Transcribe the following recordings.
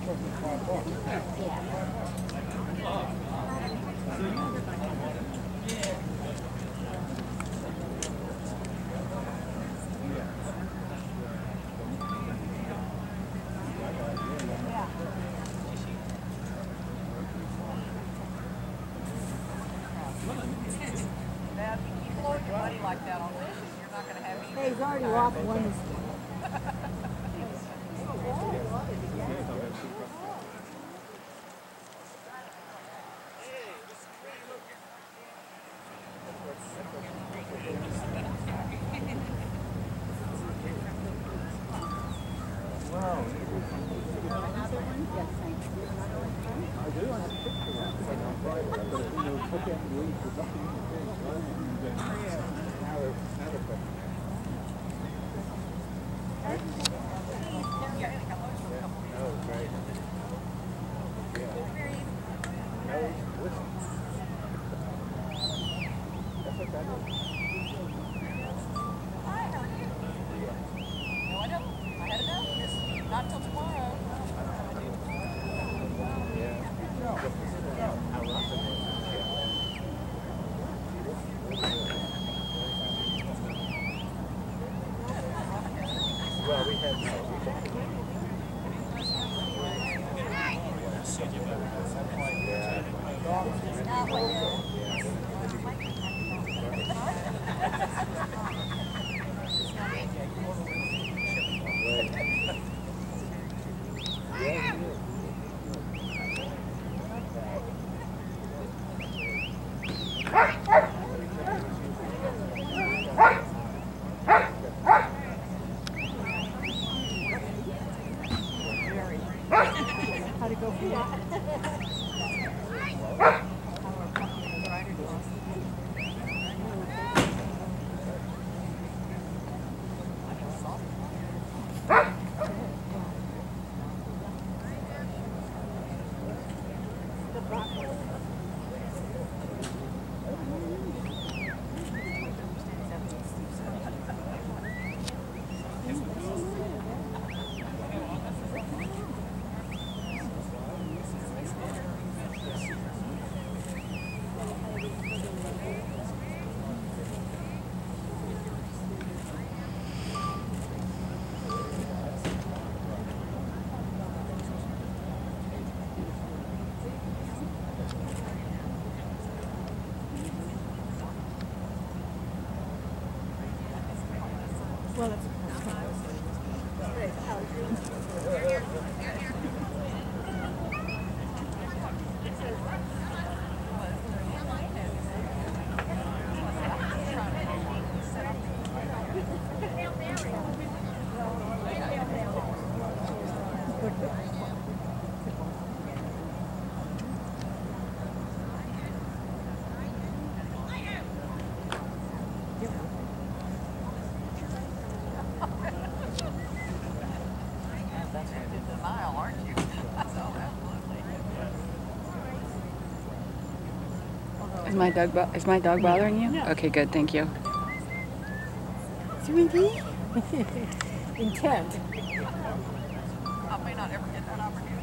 Hey, he's already lost one. Not till tomorrow. Well, we had How to go for that? Well, that's Is my dog bothering you? No. Okay, good. Thank you. Sweetie. Intent. I may not ever get that opportunity.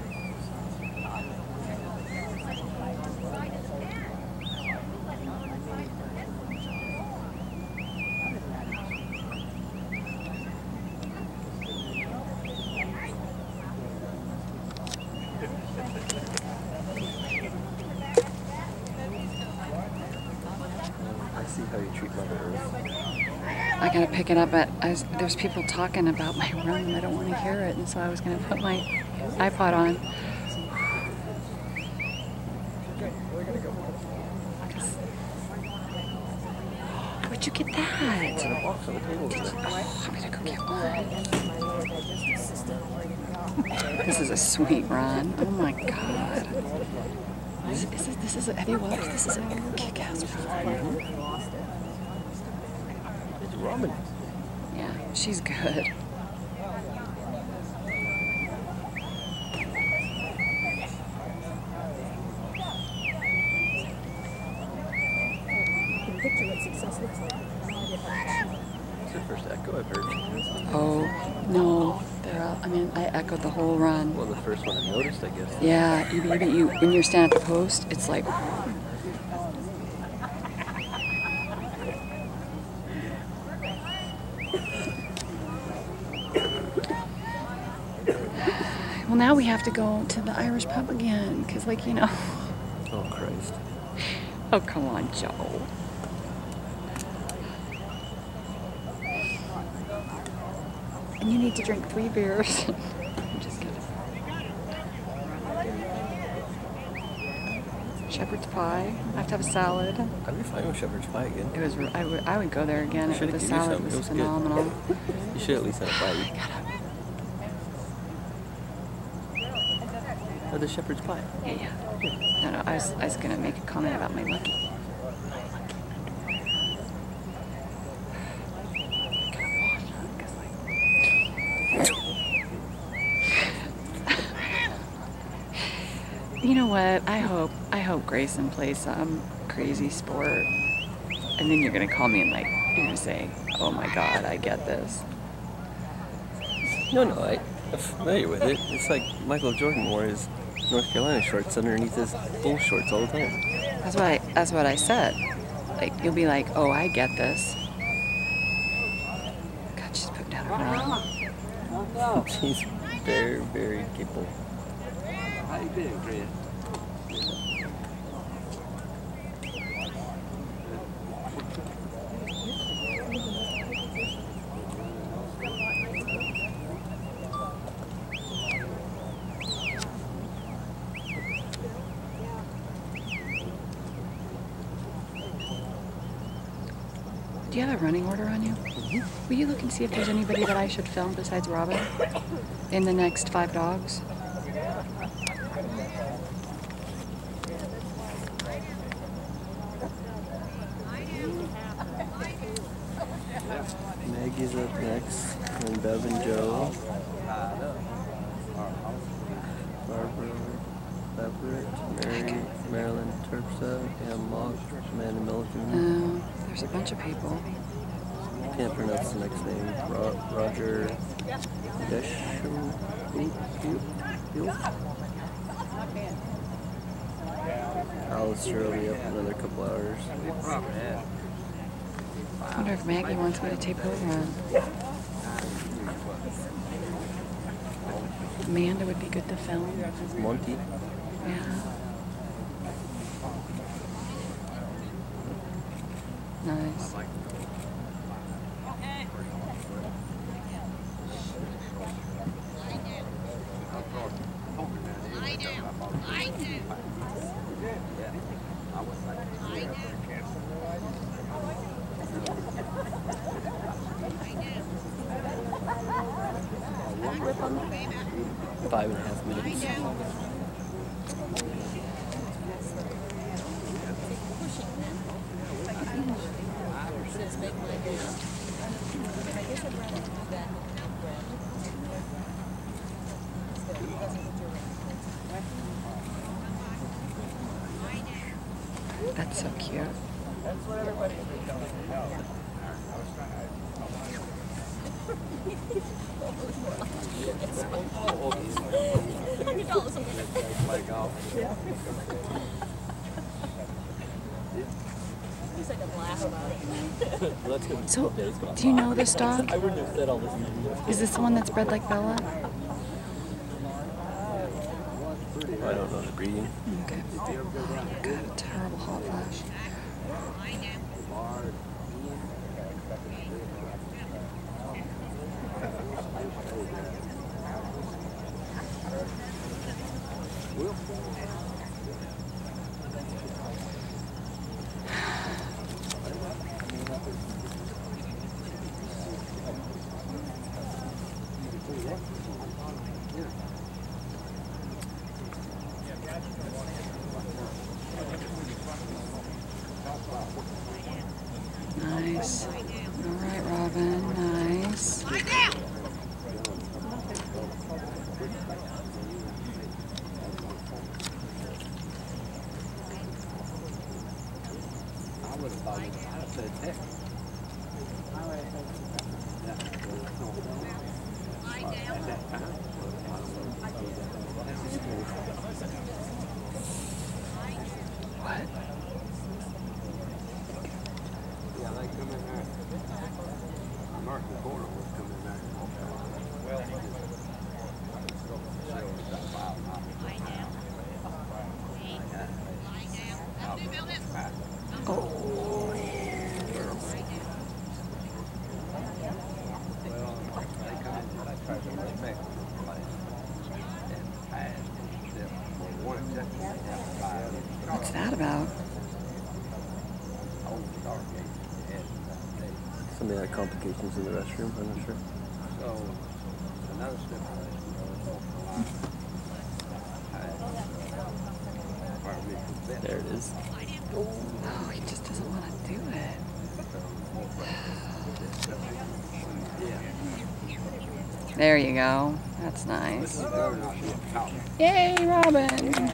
How you treat Mother Earth. I gotta pick it up, but there's people talking about my room. I don't want to hear it, and so I was gonna put my iPod on. Where'd you get that? It's in a box on the table. Oh, I'm gonna go get one. This is a sweet Ron. Oh my God. Have you watched? This is a kick-ass movie. It's ramen. Yeah, she's good. Picture what success looks like. It's the first echo I've heard. Oh, no. They're all, I mean, I echoed the whole run. Well, the first one I noticed, I guess. Yeah, you when you're standing at the post, it's like. Well, now we have to go to the Irish pub again, because, like, you know. Oh, Christ. Oh, come on, Joe. And you need to drink 3 beers. I'm just kidding. Shepherd's pie. I have to have a salad. I'd be fine with shepherd's pie again. It was. I would go there again. Should've The given you salad some. was It was good. phenomenal. You should at least have a bite. Or the shepherd's pie. Yeah. No, I was gonna make a comment about my lucky. You know what? I hope Grayson plays some crazy sport, and then you're gonna call me and like you're gonna say, "Oh my God, I get this." No, I'm familiar with it. It's like Michael Jordan wore his North Carolina shorts underneath his bull shorts all the time. That's what I said. Like you'll be like, "Oh, I get this." God, she's putting down her phone. She's very, very capable. How you been, Chris? Do you have a running order on you? Will you look and see if there's anybody that I should film besides Robin in the next 5 dogs? Maggie's up next, and Bev and Joe. Barbara, Everett, Mary, Marilyn Terpstra, and Mock, Amanda Milliken. There's a bunch of people. Can't pronounce the next name. Roger Desham. Alistair will be up in another couple hours. I wonder if Maggie wants me to take her run. Amanda would be good to film. Monty. Yeah. Nice. Five and a half minutes. That's so cute. So, do you know this dog? Is this the one that's bred like Bella? I don't know the breeding. Okay. God, a terrible hot flash. Nice. All right, Robin. Nice. What? Yeah, they come in there. American Corner would come in there and walk out. Well, he just Oh. What's that about? Somebody had complications in the restroom, I'm not sure. So, another stipulation There it is. Oh, he just doesn't want to do it. There you go. That's nice. Yay, Robin!